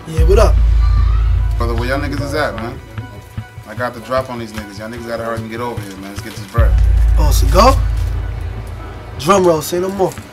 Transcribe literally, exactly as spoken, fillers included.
Yeah, what up? Brother, where y'all niggas is at, man? I got the drop on these niggas. Y'all niggas gotta hurry and get over here, man. Let's get this bread. Oh, cigar? Drum roll, say no more.